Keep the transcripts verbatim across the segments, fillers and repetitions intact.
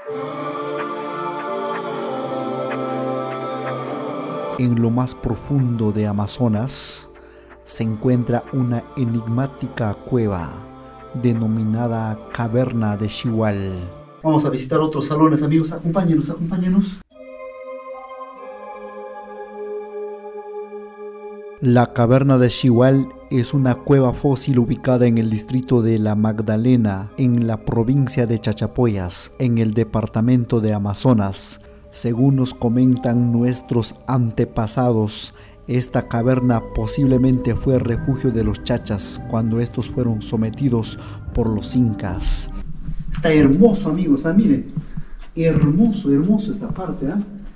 En lo más profundo de Amazonas se encuentra una enigmática cueva denominada Caverna de Xigual. Vamos a visitar otros salones, amigos. Acompáñenos, acompáñenos. La Caverna de Xigual es una cueva fósil ubicada en el distrito de La Magdalena, en la provincia de Chachapoyas, en el departamento de Amazonas. Según nos comentan nuestros antepasados, esta caverna posiblemente fue refugio de los chachas cuando estos fueron sometidos por los incas. Está hermoso, amigos, ah, miren. Hermoso, hermoso esta parte, ¿ah? ¿eh?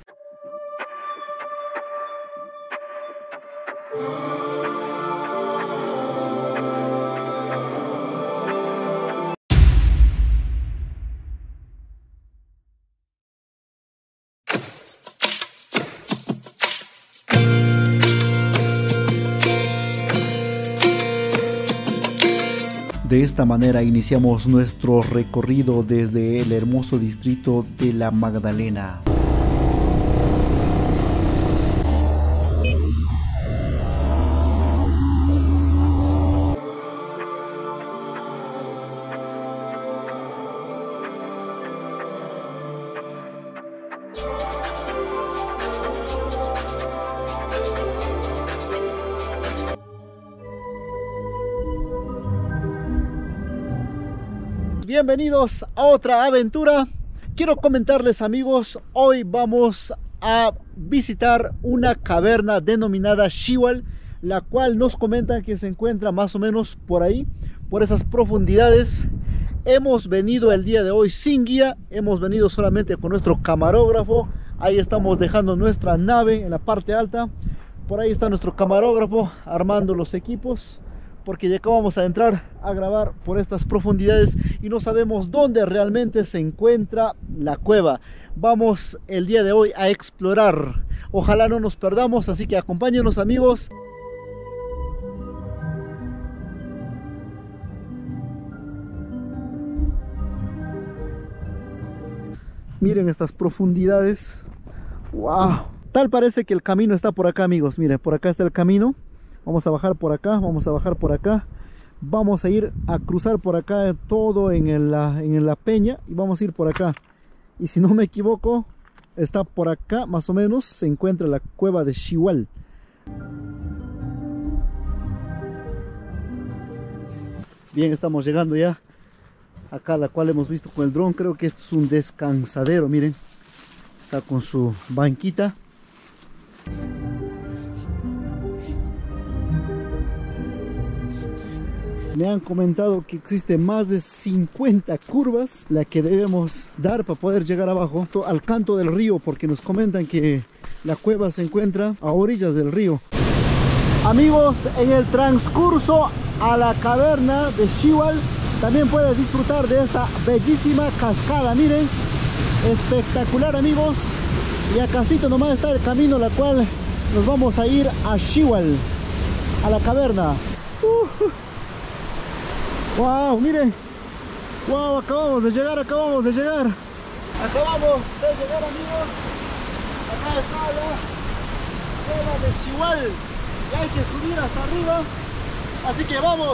De esta manera iniciamos nuestro recorrido desde el hermoso distrito de La Magdalena. Bienvenidos a otra aventura. Quiero comentarles, amigos, hoy vamos a visitar una caverna denominada Xigual, la cual nos comentan que se encuentra más o menos por ahí, por esas profundidades. Hemos venido el día de hoy sin guía, hemos venido solamente con nuestro camarógrafo. Ahí estamos dejando nuestra nave en la parte alta. Por ahí está nuestro camarógrafo armando los equipos, porque ya acabamos a entrar a grabar por estas profundidades y no sabemos dónde realmente se encuentra la cueva. Vamos el día de hoy a explorar. Ojalá no nos perdamos, así que acompáñenos, amigos. Miren estas profundidades. ¡Wow! Tal parece que el camino está por acá, amigos. Miren, por acá está el camino. Vamos a bajar por acá, vamos a bajar por acá. Vamos a ir a cruzar por acá todo en, el, en la peña y vamos a ir por acá. Y si no me equivoco, está por acá más o menos, se encuentra la cueva de Xigual. Bien, estamos llegando ya acá, la cual hemos visto con el dron. Creo que esto es un descansadero, miren. Está con su banquita. Me han comentado que existen más de cincuenta curvas la que debemos dar para poder llegar abajo al canto del río, porque nos comentan que la cueva se encuentra a orillas del río. Amigos, en el transcurso a la caverna de Xigual también puedes disfrutar de esta bellísima cascada. Miren, espectacular, amigos. Y acasito nomás está el camino, la cual nos vamos a ir a Xigual, a la caverna. Uh. Wow, miren. Wow, acabamos de llegar, acabamos de llegar. Acabamos de llegar, amigos. Acá está la cueva de Xigual. Y hay que subir hasta arriba. Así que vamos.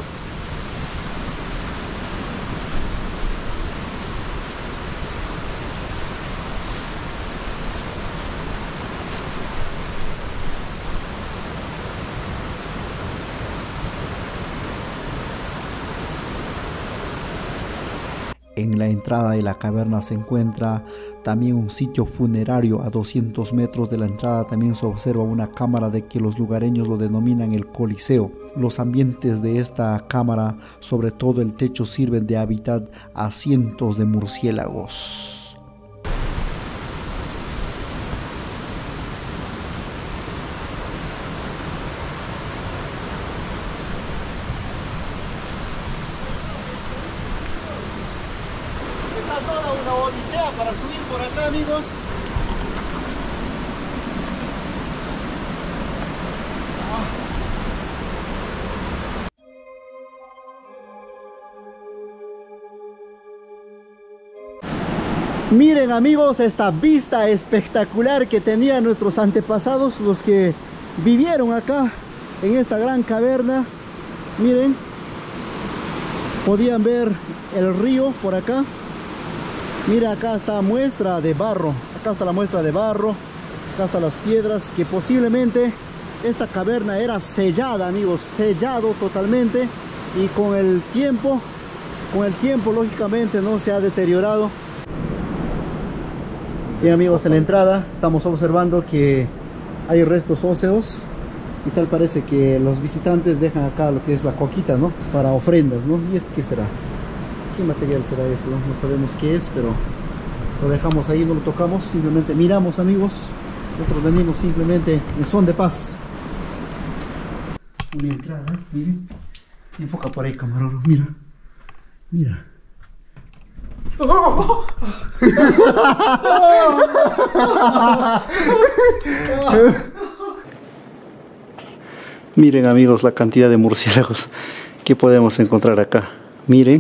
En la entrada de la caverna se encuentra también un sitio funerario. A doscientos metros de la entrada también se observa una cámara de que los lugareños lo denominan el Coliseo. Los ambientes de esta cámara, sobre todo el techo, sirven de hábitat a cientos de murciélagos. Toda una odisea para subir por acá, amigos. Miren amigos, esta vista espectacular que tenían nuestros antepasados, los que vivieron acá en esta gran caverna. Miren, podían ver el río por acá. Mira, acá está muestra de barro, acá está la muestra de barro, acá están las piedras, que posiblemente esta caverna era sellada, amigos, sellado totalmente, y con el tiempo, con el tiempo lógicamente no se ha deteriorado. Bien amigos, en la entrada estamos observando que hay restos óseos y tal parece que los visitantes dejan acá lo que es la coquita, ¿no? Para ofrendas, ¿no? ¿Y este qué será? ¿Qué material será ese? No, no sabemos qué es, pero lo dejamos ahí, no lo tocamos, simplemente miramos amigos. Nosotros venimos simplemente en son de paz. Una entrada, miren. Enfoca por ahí, camarógrafo, mira. Mira. Miren amigos la cantidad de murciélagos que podemos encontrar acá. Miren.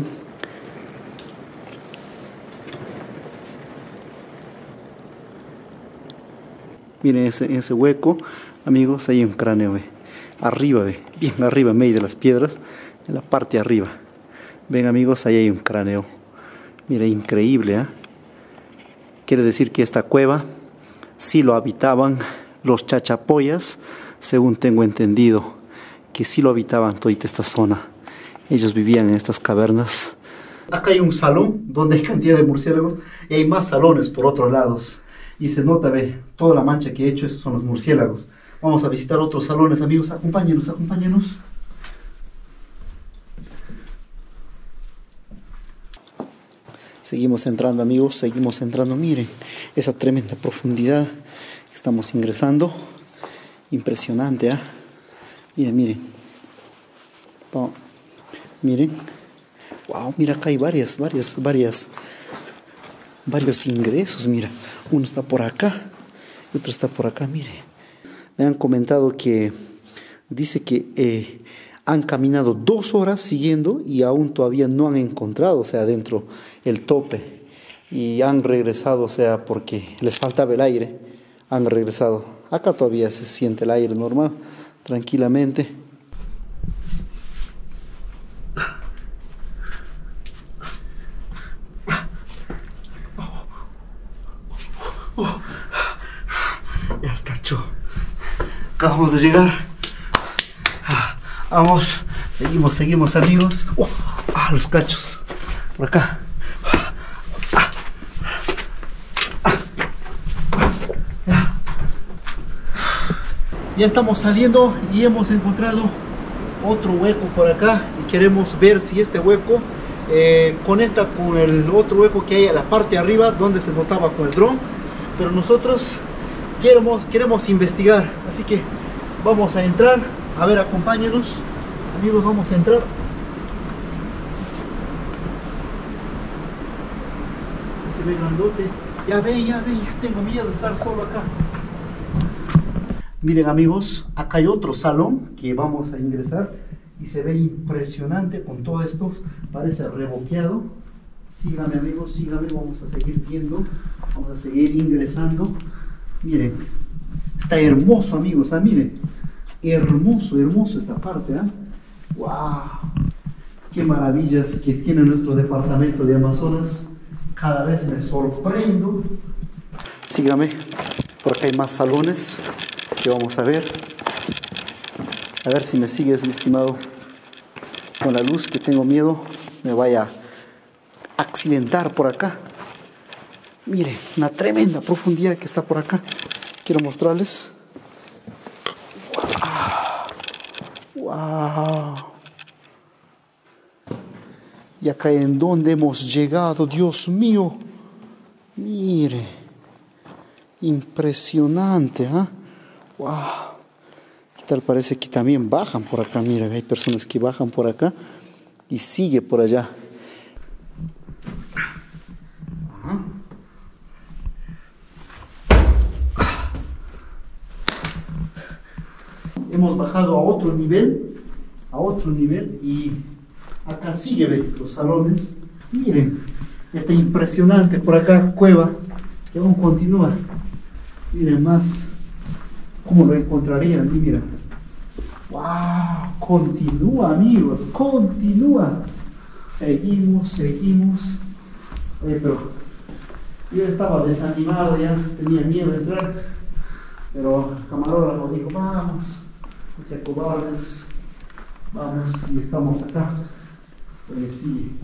Miren ese, ese hueco, amigos, hay un cráneo, ve. Arriba, ve, bien arriba, en medio de las piedras, en la parte de arriba. Ven amigos, ahí hay un cráneo. Mira, increíble, ¿eh? Quiere decir que esta cueva sí lo habitaban los chachapoyas, según tengo entendido, que sí lo habitaban toda esta zona. Ellos vivían en estas cavernas. Acá hay un salón donde hay cantidad de murciélagos y hay más salones por otros lados. Y se nota, ve, toda la mancha que he hecho, esos son los murciélagos. Vamos a visitar otros salones, amigos, acompáñenos, acompáñenos. Seguimos entrando amigos, seguimos entrando, miren esa tremenda profundidad. Estamos ingresando, impresionante, ¿eh? Miren, miren. Oh, miren. Wow, mira acá hay varias, varias, varias, varios ingresos, mira. Uno está por acá y otro está por acá, miren. Me han comentado que dice que eh, han caminado dos horas siguiendo y aún todavía no han encontrado, o sea, adentro el tope. Y han regresado, o sea, porque les faltaba el aire, han regresado. Acá todavía se siente el aire normal, tranquilamente. Ya está, cho. Acabamos de llegar. Vamos, seguimos, seguimos amigos. Oh, ah, los cachos. Por acá. Ah, ah, ya. Ya estamos saliendo y hemos encontrado otro hueco por acá. Y queremos ver si este hueco eh, conecta con el otro hueco que hay a la parte de arriba donde se notaba con el dron. Pero nosotros queremos, queremos investigar. Así que vamos a entrar. A ver, acompáñenos, amigos, vamos a entrar. Se ve grandote. Ya ve, ya ve, ya tengo miedo de estar solo acá. Miren amigos, acá hay otro salón que vamos a ingresar y se ve impresionante con todo esto. Parece reboqueado. Síganme amigos, síganme, vamos a seguir viendo, vamos a seguir ingresando. Miren, está hermoso amigos, ah, miren. Hermoso, hermoso esta parte, ¿eh? ¡Wow! ¡Qué maravillas que tiene nuestro departamento de Amazonas! Cada vez me sorprendo. Sígame, por acá hay más salones que vamos a ver. A ver si me sigues, mi estimado, con la luz, que tengo miedo me vaya a accidentar por acá. Mire, una tremenda profundidad que está por acá. Quiero mostrarles. ¡Wow! Y acá en donde hemos llegado, Dios mío. Mire. Impresionante, ¿eh? ¡Wow! Y tal parece que también bajan por acá. Mira, hay personas que bajan por acá y sigue por allá. Hemos bajado a otro nivel, a otro nivel y acá sigue, ¿ve? Los salones. Miren, esta impresionante por acá cueva que aún continúa. Miren más cómo lo encontrarían. Y mira, wow, continúa, amigos, continúa. Seguimos, seguimos. Oye, pero yo estaba desanimado, ya tenía miedo de entrar, pero el camarógrafo dijo, vamos, no te acobardes, vamos, y estamos acá. Pues sí,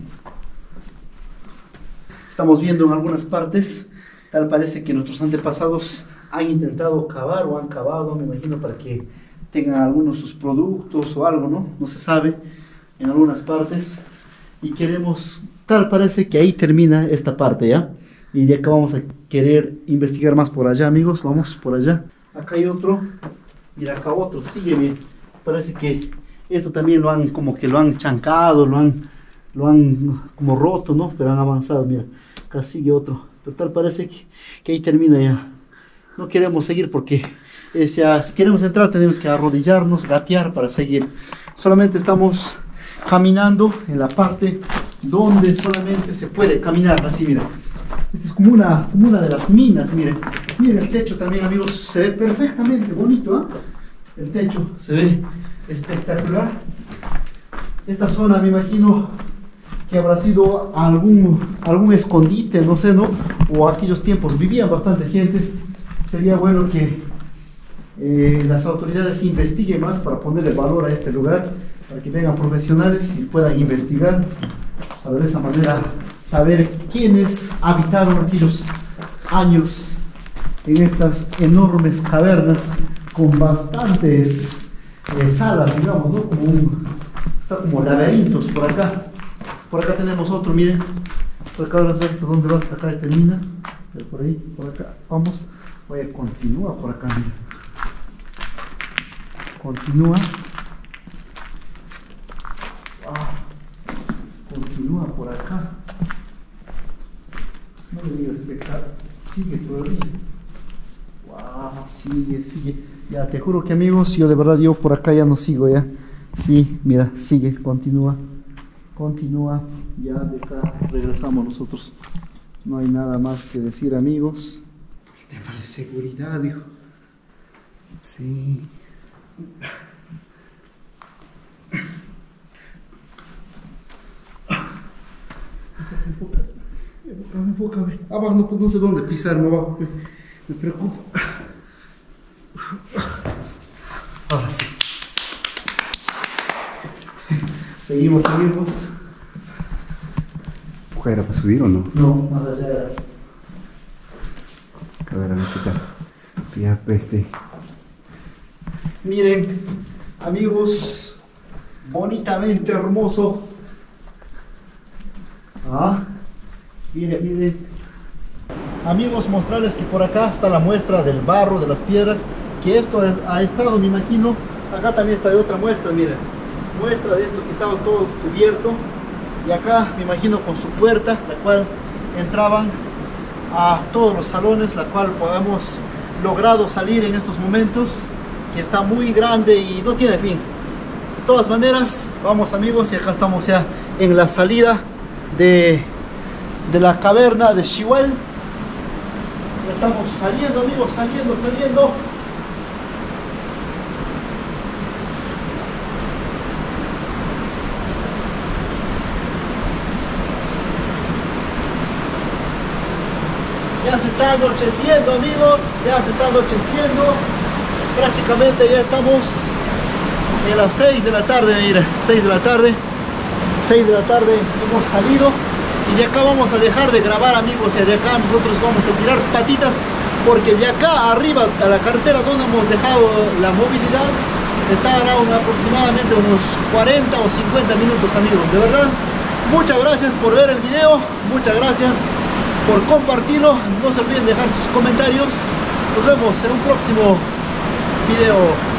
estamos viendo en algunas partes, tal parece que nuestros antepasados han intentado cavar o han cavado, me imagino, para que tengan algunos sus productos o algo, ¿no? No se sabe, en algunas partes. Y queremos, tal parece que ahí termina esta parte, ¿ya? Y de acá vamos a querer investigar más por allá, amigos. Vamos por allá. Acá hay otro. Mira, acá otro. Sigue, mira. Parece que esto también lo han, como que lo han chancado, lo han, lo han como roto, ¿no? Pero han avanzado, mira. Acá sigue otro. Pero tal parece que, que ahí termina ya. No queremos seguir porque eh, si, a, si queremos entrar tenemos que arrodillarnos, gatear para seguir. Solamente estamos caminando en la parte donde solamente se puede caminar, así mira. Esta es como una, como una de las minas, miren. Miren el techo también, amigos, se ve perfectamente bonito, ¿eh? El techo se ve espectacular. Esta zona me imagino que habrá sido algún, algún escondite, no sé, ¿no? O aquellos tiempos vivían bastante gente. Sería bueno que eh, las autoridades investiguen más para ponerle valor a este lugar, para que vengan profesionales y puedan investigar, para de esa manera saber quiénes habitaron aquellos años en estas enormes cavernas con bastantes eh, salas, digamos, ¿no? Como un, está como laberintos por acá. Por acá tenemos otro, miren. Por acá las ves hasta dónde va, hasta acá termina. Pero por ahí, por acá, vamos. Oye, continúa por acá, mira. Continúa. Continúa por acá. No me digas que acá sigue todavía. Wow, sigue, sigue. Ya, te juro que, amigos, yo de verdad, yo por acá ya no sigo, ya. Sí, mira, sigue, continúa. Continúa. Ya de acá regresamos nosotros. No hay nada más que decir, amigos. El tema de seguridad, dijo. Sí. Enfócame, enfócame. Abajo no, no sé dónde pisar, no abajo. Me, me preocupo. Ahora sí. Seguimos, seguimos. ¿Era para subir o no? No, más allá era. A ver, a ver qué tal. Ya, este. Miren, amigos, bonitamente hermoso. Ah, miren, miren. Amigos, mostrarles que por acá está la muestra del barro, de las piedras, que esto ha estado, me imagino. Acá también está otra muestra, miren. Muestra de esto que estaba todo cubierto. Y acá, me imagino, con su puerta, la cual entraban a todos los salones, la cual podamos logrado salir en estos momentos, que está muy grande y no tiene fin. De todas maneras, vamos, amigos, y acá estamos ya en la salida de, de la caverna de Xigual. Ya estamos saliendo, amigos, saliendo, saliendo. Ya se está anocheciendo, amigos, ya se está anocheciendo. Prácticamente ya estamos en las seis de la tarde, mira, seis de la tarde. seis de la tarde hemos salido y de acá vamos a dejar de grabar, amigos, y de acá nosotros vamos a tirar patitas, porque de acá arriba a la carretera donde hemos dejado la movilidad está around aproximadamente unos cuarenta o cincuenta minutos, amigos. De verdad, muchas gracias por ver el video, muchas gracias por compartirlo. No se olviden dejar sus comentarios. Nos vemos en un próximo video.